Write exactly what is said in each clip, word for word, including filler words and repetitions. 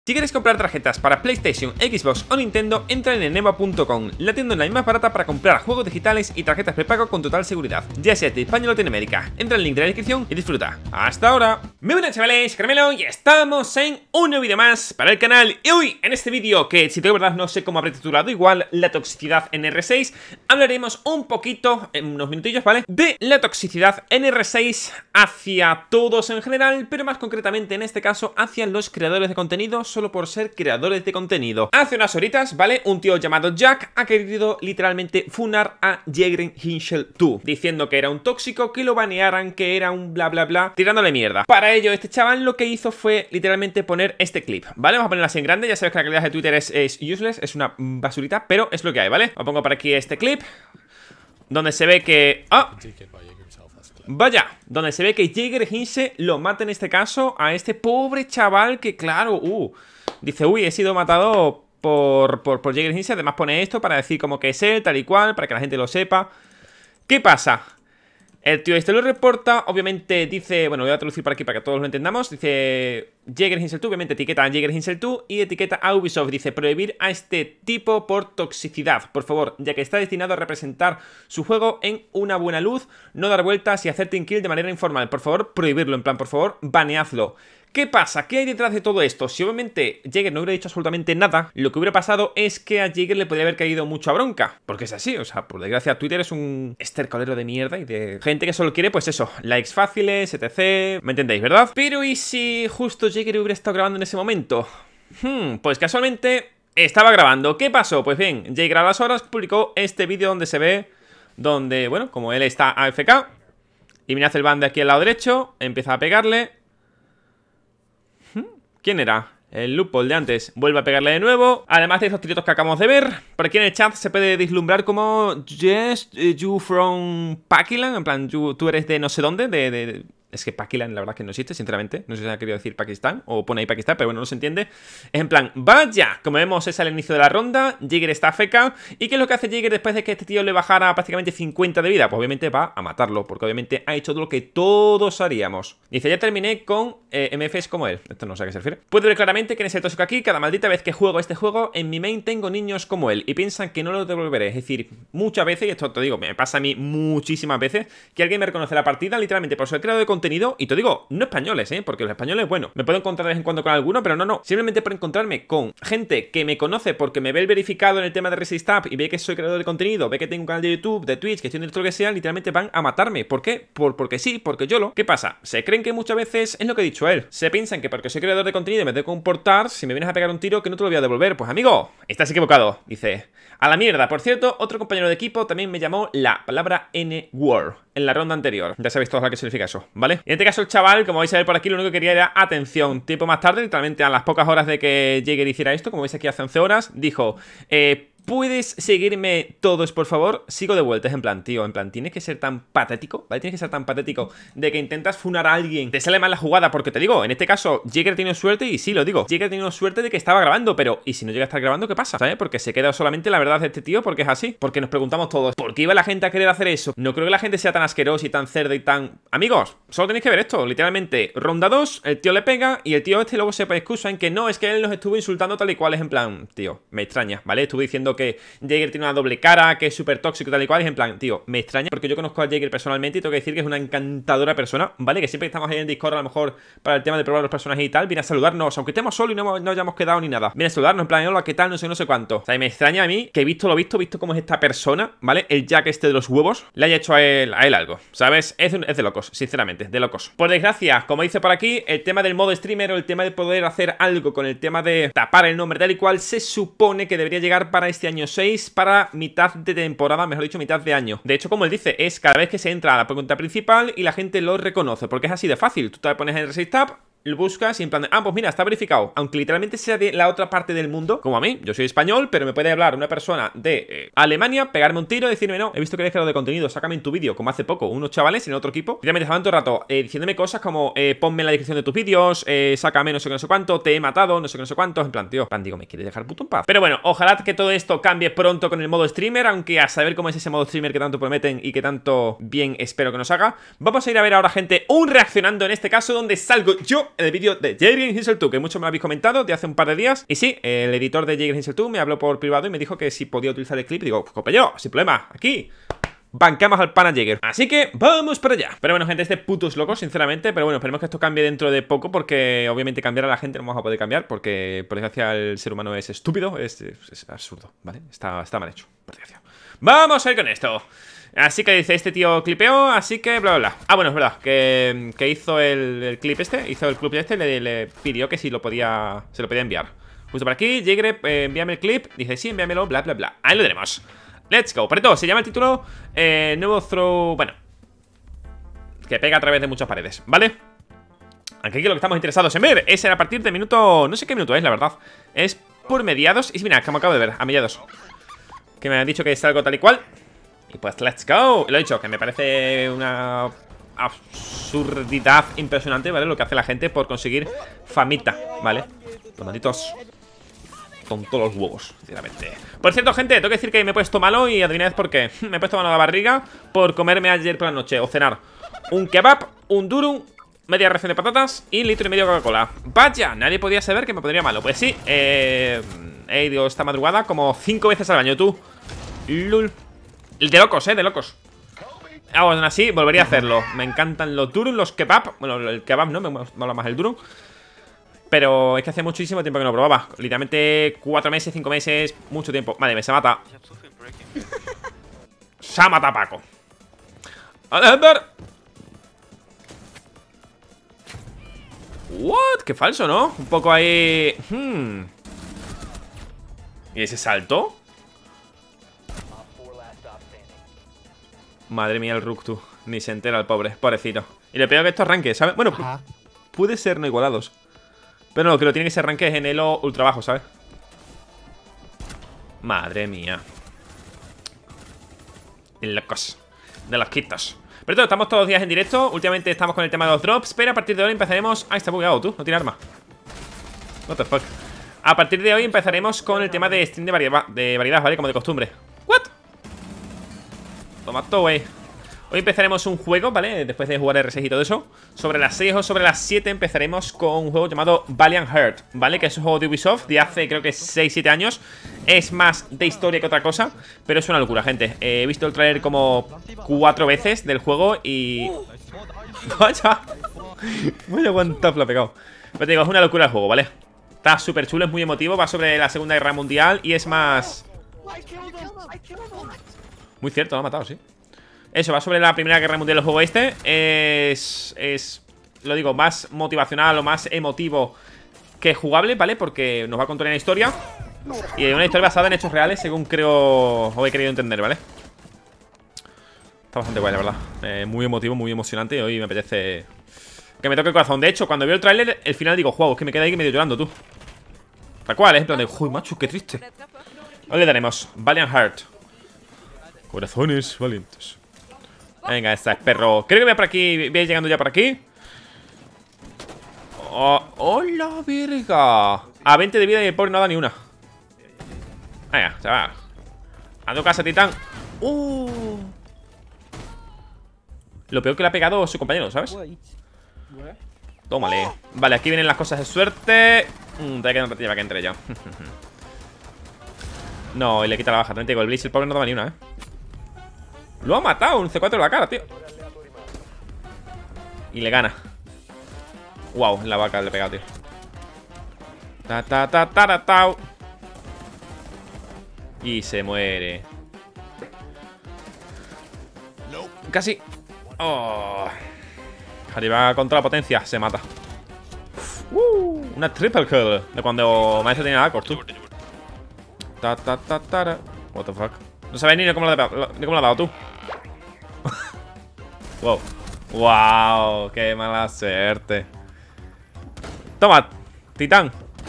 Si quieres comprar tarjetas para PlayStation, Xbox o Nintendo, entra en eneba punto com, la tienda online más barata para comprar juegos digitales y tarjetas prepago con total seguridad, ya sea de España o Latinoamérica. Entra en el link de la descripción y disfruta. ¡Hasta ahora! Muy buenas, chavales, Caramelo, y estamos en un nuevo vídeo más para el canal. Y hoy, en este vídeo, que si te digo verdad no sé cómo habré titulado, igual la toxicidad en R seis, hablaremos un poquito, en unos minutillos, ¿vale?, de la toxicidad en R seis hacia todos en general, pero más concretamente en este caso hacia los creadores de contenido, solo por ser creadores de contenido. Hace unas horitas, ¿vale?, un tío llamado Jack ha querido literalmente funar a Jäger Hinchell dos, diciendo que era un tóxico, que lo banearan, que era un bla bla bla, tirándole mierda. Para ello, este chaval lo que hizo fue literalmente poner este clip, ¿vale? Vamos a ponerlo así en grande, ya sabes que la calidad de Twitter es, es useless, es una basurita, pero es lo que hay, ¿vale? Os pongo por aquí este clip, donde se ve que... ¡Ah! Vaya, donde se ve que Jäger Hinchell lo mata en este caso a este pobre chaval que, claro, uh... dice, uy, he sido matado por, por, por Jäger Hinchell. Además pone esto para decir como que es él, tal y cual, para que la gente lo sepa. ¿Qué pasa? El tío este lo reporta, obviamente dice, bueno, voy a traducir por aquí para que todos lo entendamos. Dice Jäger Hinchell dos, obviamente etiqueta a Jäger Hinchell dos y etiqueta a Ubisoft. Dice, prohibir a este tipo por toxicidad, por favor, ya que está destinado a representar su juego en una buena luz, no dar vueltas y hacer team kill de manera informal. Por favor, prohibirlo, en plan, por favor, baneadlo. ¿Qué pasa? ¿Qué hay detrás de todo esto? Si obviamente Jäger no hubiera dicho absolutamente nada, lo que hubiera pasado es que a Jäger le podría haber caído mucha bronca. Porque es así, o sea, por desgracia Twitter es un estercolero de mierda y de gente que solo quiere, pues eso, likes fáciles, etcétera. ¿Me entendéis, verdad? Pero ¿y si justo Jäger hubiera estado grabando en ese momento? Hmm, pues casualmente estaba grabando. ¿Qué pasó? Pues bien, Jäger a las horas publicó este vídeo donde se ve, donde, bueno, como él está A F K, y me hace el ban de aquí al lado derecho, empieza a pegarle. ¿Quién era? El Loophole de antes. Vuelve a pegarle de nuevo. Además de estos tiritos que acabamos de ver, por aquí en el chat se puede vislumbrar como Yes, you from Pakistan. En plan, you, tú eres de no sé dónde. De... de Es que Pakistan la verdad que no existe, sinceramente. No sé si ha querido decir Pakistán o pone ahí Pakistán, pero bueno, no se entiende. Es en plan, vaya, como vemos es al inicio de la ronda, Jäger está A F K. ¿Y qué es lo que hace Jäger después de que este tío le bajara prácticamente cincuenta de vida? Pues obviamente va a matarlo, porque obviamente ha hecho todo lo que todos haríamos. Dice, ya terminé con eh, M Fs como él. Esto no sé a qué se refiere. Puedo ver claramente que en ese tóxico aquí, cada maldita vez que juego este juego, en mi main tengo niños como él y piensan que no lo devolveré. Es decir, muchas veces, y esto te digo, me pasa a mí muchísimas veces, que alguien me reconoce la partida literalmente por ser creador de contenido. Y te digo, no españoles, ¿eh? Porque los españoles, bueno, me puedo encontrar de vez en cuando con alguno, pero no, no. Simplemente por encontrarme con gente que me conoce porque me ve el verificado en el tema de Resist Up y ve que soy creador de contenido, ve que tengo un canal de YouTube, de Twitch, que estoy en directo, lo que sea, literalmente van a matarme. ¿Por qué? Por, porque sí, porque yo lo. ¿Qué pasa? Se creen que muchas veces, es lo que he dicho él, se piensan que porque soy creador de contenido y me tengo que comportar, si me vienes a pegar un tiro, que no te lo voy a devolver. Pues amigo, estás equivocado. Dice, a la mierda. Por cierto, otro compañero de equipo también me llamó la palabra N-word en la ronda anterior. Ya sabéis todos a qué significa eso, ¿vale? Y en este caso el chaval, como vais a ver por aquí, lo único que quería era atención. Tiempo más tarde, literalmente a las pocas horas de que Jäger hiciera esto, como veis aquí hace once horas, dijo, eh... ¿puedes seguirme todos, por favor? Sigo de vuelta, es en plan, tío, en plan, tienes que ser tan patético, ¿vale? Tienes que ser tan patético de que intentas funar a alguien, te sale mal la jugada, porque te digo, en este caso, Jäger ha tenido suerte, y sí, lo digo, Jäger ha tenido suerte de que estaba grabando, pero, ¿y si no llega a estar grabando, qué pasa? ¿Sabes? Porque se queda solamente la verdad de este tío, porque es así, porque nos preguntamos todos, ¿por qué iba la gente a querer hacer eso? No creo que la gente sea tan asquerosa y tan cerda y tan... Amigos, solo tenéis que ver esto, literalmente, ronda dos, el tío le pega, y el tío este luego se excusa en que no, es que él nos estuvo insultando tal y cual, es en plan, tío, me extraña, ¿vale? Estuve diciendo que Jäger tiene una doble cara, que es súper tóxico tal y cual, y es en plan, tío, me extraña porque yo conozco a Jäger personalmente y tengo que decir que es una encantadora persona, ¿vale? Que siempre que estamos ahí en Discord a lo mejor para el tema de probar los personajes y tal, viene a saludarnos, aunque estemos solos y no, no hayamos quedado ni nada, viene a saludarnos en plan, hola, ¿qué tal? No sé, no sé cuánto. O sea, y me extraña a mí que he visto lo visto, visto cómo es esta persona, ¿vale? El Jack este de los huevos, le haya hecho a él, a él algo, ¿sabes? Es, es de locos, sinceramente, de locos. Por desgracia, como dice por aquí, el tema del modo streamer o el tema de poder hacer algo con el tema de tapar el nombre tal y cual, se supone que debería llegar para este año seis, para mitad de temporada, mejor dicho, mitad de año. De hecho, como él dice, es cada vez que se entra a la pregunta principal y la gente lo reconoce, porque es así de fácil. Tú te pones en Resist Tab, lo buscas y en plan de, ah, pues mira, está verificado. Aunque literalmente sea de la otra parte del mundo, como a mí, yo soy español, pero me puede hablar una persona de eh, Alemania, pegarme un tiro y decirme, no, he visto que eres creador de contenido, sácame en tu vídeo, como hace poco unos chavales en otro equipo, literalmente estaban todo el rato eh, diciéndome cosas como, eh, ponme en la descripción de tus vídeos, eh, sácame no sé qué, no sé cuánto, te he matado, no sé qué, no sé cuánto, en plan, tío, en plan, digo, me quieres dejar puto en paz. Pero bueno, ojalá que todo esto cambie pronto con el modo streamer, aunque a saber cómo es ese modo streamer que tanto prometen y que tanto bien espero que nos haga. Vamos a ir a ver ahora, gente, un reaccionando en este caso, donde salgo yo en el vídeo de Jaden Hinsel dos, que mucho me lo habéis comentado de hace un par de días. Y sí, el editor de Jaden Hinsel dos me habló por privado y me dijo que si podía utilizar el clip. Y digo, pues compañero, sin problema, aquí bancamos al pana Jäger. Así que vamos para allá. Pero bueno, gente, este puto es loco, sinceramente. Pero bueno, esperemos que esto cambie dentro de poco, porque obviamente cambiar a la gente no vamos a poder cambiar, porque por desgracia el ser humano es estúpido. Es, es, es absurdo, ¿vale? Está, está mal hecho, por desgracia. Vamos a ir con esto. Así que dice, este tío clipeó, así que bla, bla, bla. Ah, bueno, es verdad, que, que hizo el, el clip este, hizo el clip este, le, le pidió que si lo podía, se lo podía enviar. Justo por aquí, Jäger, eh, envíame el clip. Dice, sí, envíamelo, bla, bla, bla. Ahí lo tenemos. Let's go. Por esto, se llama el título eh, nuevo throw, bueno, que pega a través de muchas paredes, ¿vale? Aquí lo que estamos interesados en ver es a partir de minuto, no sé qué minuto es, la verdad. Es por mediados, y mira, como acabo de ver, a mediados, que me han dicho que es algo tal y cual. Y pues let's go. Lo he dicho, que me parece una absurdidad impresionante, ¿vale? Lo que hace la gente por conseguir famita, ¿vale? Los malditos tontos los huevos, sinceramente. Por cierto, gente, tengo que decir que me he puesto malo. Y adivinad por qué. Me he puesto malo a la barriga por comerme ayer por la noche, o cenar, un kebab, un durum, media ración de patatas y litro y medio de Coca-Cola. Vaya, nadie podía saber que me pondría malo. Pues sí, eh, he ido esta madrugada como cinco veces al baño, tú. Lul. De locos, eh, de locos. Aún así, volvería a hacerlo. Me encantan los durum, los kebab. Bueno, el kebab no, me mola más el durum. Pero es que hace muchísimo tiempo que no lo probaba. Literalmente cuatro meses, cinco meses, mucho tiempo. Madre mía, se mata. Se mata Paco. A ver. What? Qué falso, ¿no? Un poco ahí. Hmm. ¿Y ese salto? Madre mía, el Rook, tú. Ni se entera el pobre, pobrecito. Y le pego que esto arranque, ¿sabes? Bueno, Ajá. puede ser no igualados. Pero no, que lo tiene que ser arranque es en elo ultra bajo, ¿sabes? Madre mía. De locos. De los quitos. Pero todo, estamos todos los días en directo. Últimamente estamos con el tema de los drops. Pero a partir de hoy empezaremos... Ah, está bugueado, tú. No tiene arma. What the fuck. A partir de hoy empezaremos con el tema de stream de, variedad, de variedad, ¿vale? Como de costumbre. What? Toma todo, güey. Hoy empezaremos un juego, ¿vale? Después de jugar R seis y todo eso. Sobre las seis o sobre las siete empezaremos con un juego llamado Valiant Heart, ¿vale? Que es un juego de Ubisoft de hace creo que seis siete años. Es más de historia que otra cosa, pero es una locura, gente. eh, He visto el trailer como cuatro veces del juego y... ¡Vaya! Vaya guantafla pegado. Pero te digo, es una locura el juego, ¿vale? Está súper chulo, es muy emotivo. Va sobre la Segunda Guerra Mundial y es más... Muy cierto, lo ha matado, sí. Eso, va sobre la Primera Guerra Mundial del juego este. Es, es, lo digo, más motivacional o más emotivo que jugable, ¿vale? Porque nos va a contar una historia. Y una historia basada en hechos reales, según creo o he querido entender, ¿vale? Está bastante guay, la verdad. eh, Muy emotivo, muy emocionante. Y hoy me apetece que me toque el corazón. De hecho, cuando veo el tráiler, el final digo, wow, es que me queda ahí medio llorando, tú. Tal cual, ¿eh? En plan de, uy, macho, qué triste. Hoy le daremos Valiant Heart. Corazones valientes. Venga, esta es perro. Creo que voy por aquí. Voy llegando ya por aquí. Oh, ¡hola, verga! A veinte de vida y el pobre no da ni una. Venga, chaval. Ando casa, titán. Uh. Lo peor que le ha pegado su compañero, ¿sabes? Tómale. Vale, aquí vienen las cosas de suerte. mm, Te queda un ratillo para que entre ya. No, y le quita la baja. También te digo, el Blaze, el pobre no daba ni una, eh. Lo ha matado, un C cuatro en la cara, tío. Y le gana. Wow, en la vaca le he pegado, tío. Ta ta ta ta ta ta. Y se muere. Casi. Oh. Arriba contra la potencia, se mata. uh, Una triple kill. De cuando Maestro tenía Acors, tú. Ta ta ta ta. What the fuck. No sabes ni cómo lo ha dado tú. Wow. Wow, qué mala suerte. Toma, titán.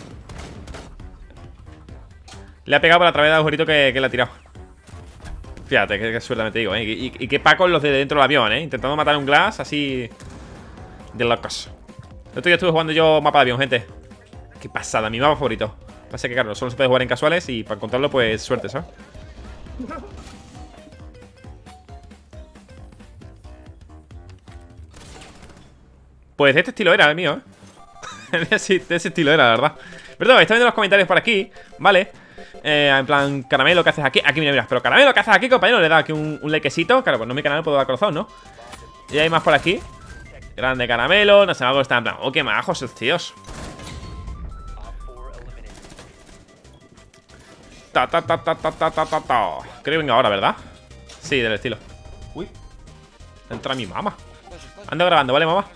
Le ha pegado por a través del agujerito que, que le ha tirado. Fíjate, qué, qué suerte me te digo, ¿eh? Y, y, y qué Paco los de dentro del avión, ¿eh? Intentando matar un glass así de locos. El otro día estuve jugando yo mapa de avión, gente. Qué pasada, mi mapa favorito. Pasa que, claro, solo se puede jugar en casuales y para encontrarlo, pues, suerte, ¿sabes? Pues de este estilo era el mío, ¿eh? de, ese, de ese estilo era, la verdad. Perdón, está viendo los comentarios por aquí, ¿vale? Eh, en plan, Caramelo, ¿qué haces aquí? Aquí, mira, mira, pero Caramelo, ¿qué haces aquí, compañero? Le da aquí un, un likecito. Claro, pues no es mi canal, puedo dar corazón, ¿no? Y hay más por aquí. Grande Caramelo, no sé, algo está en plan. Oh, qué majos esos tíos. Ta, ta, ta, ta, ta, ta, ta, ta, ta. Creo que venga ahora, ¿verdad? Sí, del estilo. Uy. Entra mi mamá. Ando grabando, ¿vale, mamá?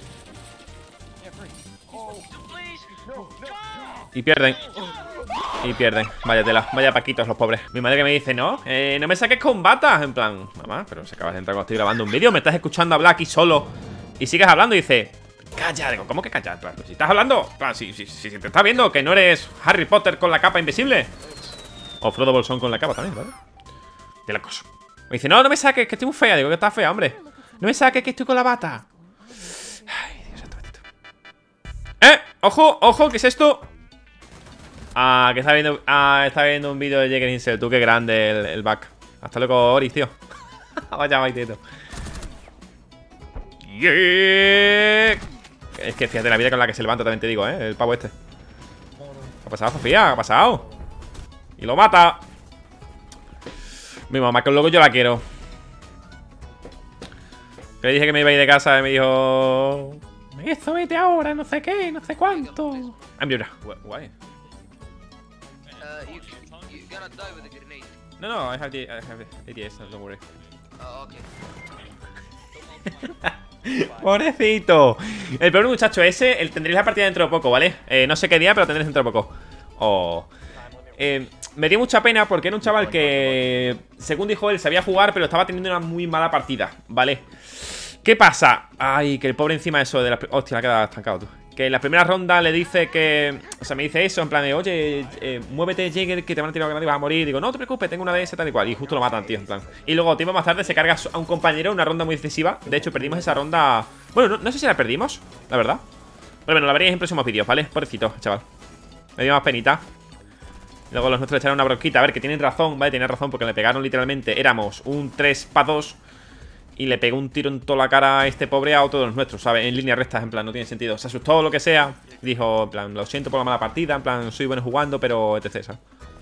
Y pierden. Y pierden. Vaya tela. Vaya paquitos los pobres. Mi madre que me dice, no, eh, no me saques con batas. En plan, mamá, pero se acabas de entrar cuando estoy grabando un vídeo. Me estás escuchando hablar aquí solo y sigues hablando y dice, calla. Digo, ¿cómo que calla? En plan, si estás hablando, en plan, si, si, si, si te estás viendo que no eres Harry Potter con la capa invisible. O Frodo Bolsón con la capa también, ¿vale? De la cosa. Me dice, no, no me saques, que estoy muy fea. Digo, que estás fea, hombre. No me saques, que estoy con la bata. Ay, Dios santo bendito. ¡Eh! ¡Ojo! ¡Ojo! ¿Qué es esto? Ah, que está viendo. Ah, está viendo un vídeo de Jäger Insel. Tú, qué grande el, el back. Hasta luego, Oris, tío. Vaya baitito. Yeah. Es que fíjate la vida con la que se levanta, también te digo, ¿eh? El pavo este. ¿Qué ha pasado, Sofía? ¿Qué ha pasado? Y lo mata. Mi mamá, que luego yo la quiero. Que le dije que me iba a ir de casa y me dijo, eso, vete ahora, no sé qué, no sé cuánto. Ah, mira. Guay. No, no, I have the, I have A D S, don't worry. Oh, okay. Pobrecito. El pobre muchacho ese, el, tendréis la partida dentro de poco, ¿vale? Eh, no sé qué día, pero tendréis dentro de poco. Oh. Eh, me dio mucha pena porque era un chaval que, según dijo él, sabía jugar, pero estaba teniendo una muy mala partida, ¿vale? ¿Qué pasa? Ay, que el pobre encima de eso de la... Hostia, la ha quedado estancado, tú. Que en la primera ronda le dice que... O sea, me dice eso, en plan de, oye, eh, muévete, Jäger, que te van a tirar grande y vas a morir. Digo, no te preocupes, tengo una D S tal y cual. Y justo lo matan, tío, en plan. Y luego, tiempo más tarde, se carga a un compañero, una ronda muy decisiva. De hecho, perdimos esa ronda... Bueno, no, no sé si la perdimos, la verdad. Pero bueno, la veréis en próximos vídeos, ¿vale? Pobrecito, chaval. Me dio más penita. Luego los nuestros le echaron una bronquita. A ver, que tienen razón, ¿vale? Tienen razón porque le pegaron literalmente. Éramos un tres para dos. Y le pegó un tiro en toda la cara a este pobre a todos los nuestros, ¿sabes? En línea recta, en plan, no tiene sentido. Se asustó o lo que sea. Dijo, en plan, lo siento por la mala partida. En plan, soy bueno jugando, pero etc, ¿sabes?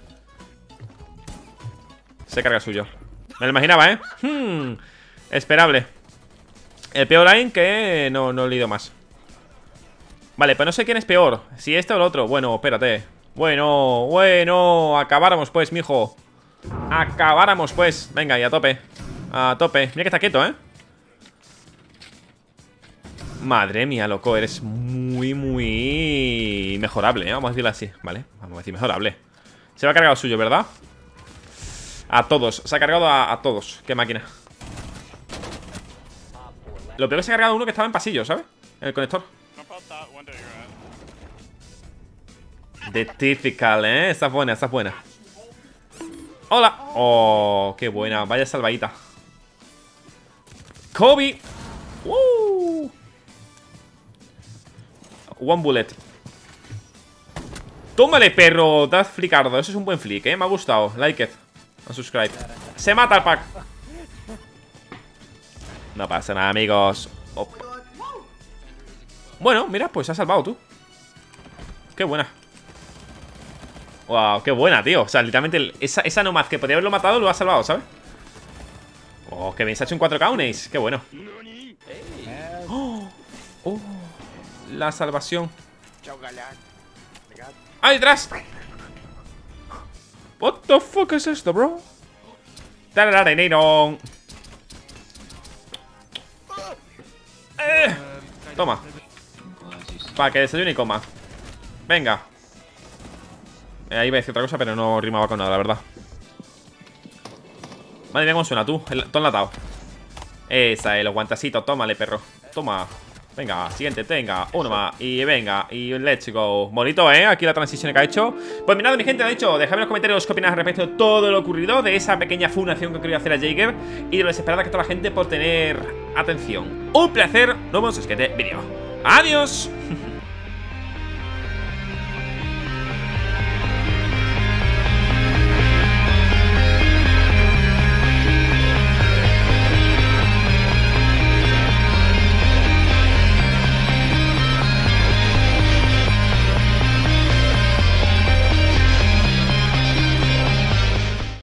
Se carga suyo. Me lo imaginaba, ¿eh? Hmm, esperable. El peor line que no, no he leído más. Vale, pues no sé quién es peor. Si este o el otro. Bueno, espérate. Bueno, bueno. Acabáramos pues, mijo. Acabáramos pues. Venga, y a tope. A tope. Mira que está quieto, ¿eh? Madre mía, loco. Eres muy, muy mejorable, ¿eh? Vamos a decirlo así, ¿vale? Vamos a decir mejorable. Se va a cargar el suyo, ¿verdad? A todos. Se ha cargado a, a todos. Qué máquina. Lo peor es que se ha cargado uno que estaba en pasillo, ¿sabes? En el conector. The Typical, ¿eh? Esta es buena, esta es buena. Hola. Oh, qué buena. Vaya salvadita. Kobe. Uh. One bullet. Tómale, perro. Das flicardo. Eso es un buen flick, ¿eh? Me ha gustado. Like it. And subscribe. Se mata el pack. No pasa nada, amigos. Oh. Bueno, mira, pues se ha salvado tú. Qué buena. Wow, qué buena, tío. O sea, literalmente esa, esa nomás que podría haberlo matado lo ha salvado, ¿sabes? Oh, que bien, se ha hecho un cuatro K un ace. Qué bueno. Oh, oh, la salvación. ¡Ay, detrás! What the fuck es esto, bro? ¡Tarararararón! Eh, toma. Para que desayune y coma. Venga. Ahí iba a decir otra cosa, pero no rimaba con nada, la verdad. Madre mía, cómo suena tú. El, todo enlatado. Esa, el guantacito. Tómale, perro. Toma. Venga, siguiente, tenga. Uno más. Y venga. Y let's go. Bonito, ¿eh? Aquí la transición que ha hecho. Pues nada, mi gente, de hecho, dejadme en los comentarios qué opináis respecto de todo lo ocurrido, de esa pequeña fundación que quería hacer a Jäger y de lo desesperada que está la gente por tener atención. Un placer. Nos vemos en el siguiente vídeo. ¡Adiós!